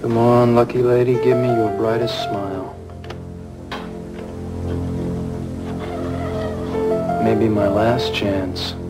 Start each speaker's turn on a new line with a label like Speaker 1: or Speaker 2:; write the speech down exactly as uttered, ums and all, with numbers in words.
Speaker 1: Come on, lucky lady, give me your brightest smile. Maybe my last chance.